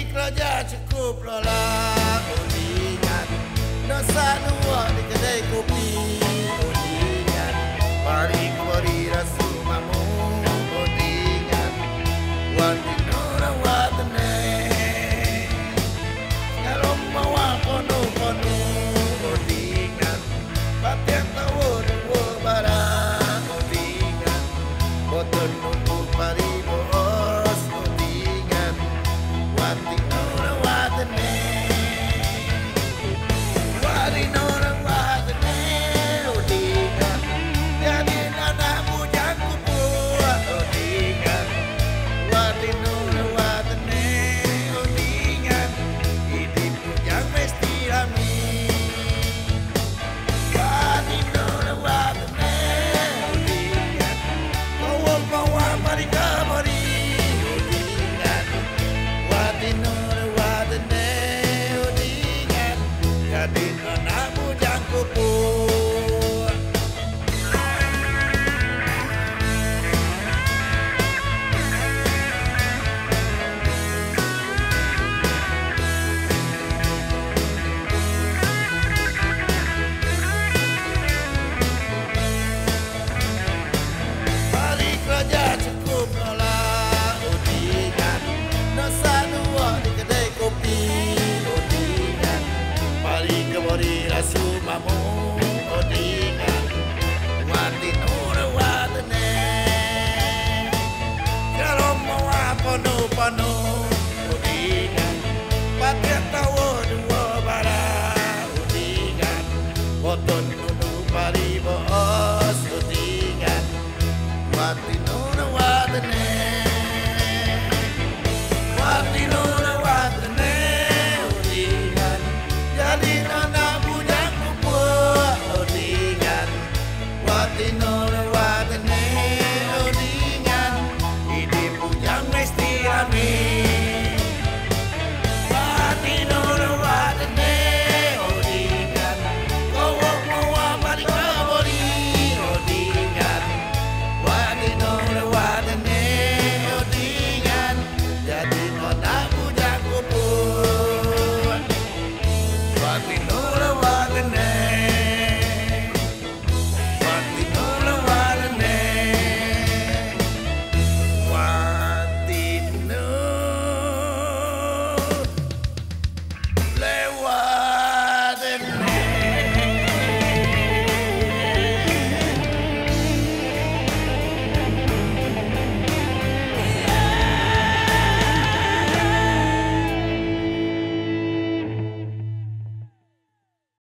Raja cukup lola uningan dosa dua di kedai kopi uningan mari kembali rasu mamu uningan wanti nora watene kalau mau kono kono uningan batian tahu dua barang uningan boten nunggu pari bos uningan wanti Rasu mamu